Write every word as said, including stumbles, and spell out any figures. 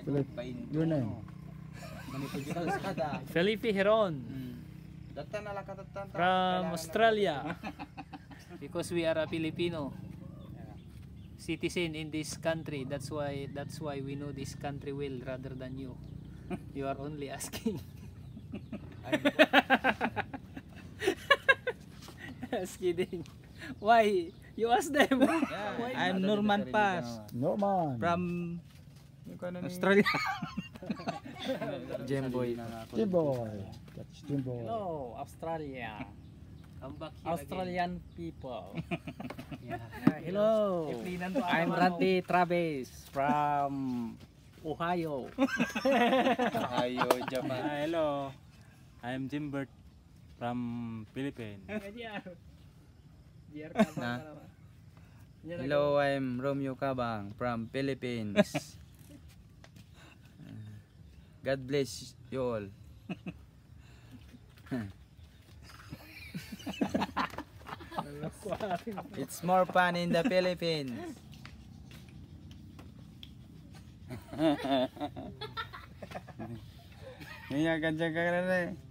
Your name? Felipe Heron from Australia. Because we are a Filipino citizen in this country. That's why that's why we know this country well rather than you. You are only asking. Just kidding. Why? You ask them. Yeah, Why? I'm Norman Paz Norman. from Australia. Jemboy. Jimboy. That's Jimboy. Hello, Australia. Come back here Australian people. again. Hello, Iplinan to I'm ako, Randy Travis from Ohio. Ayo Japan. Ah, hello, I'm Jimbert from Philippines. Nah. Hello, I'm Romeo Cabang from Philippines. God bless you all. It's more fun in the Philippines. Iya, ganjang kagak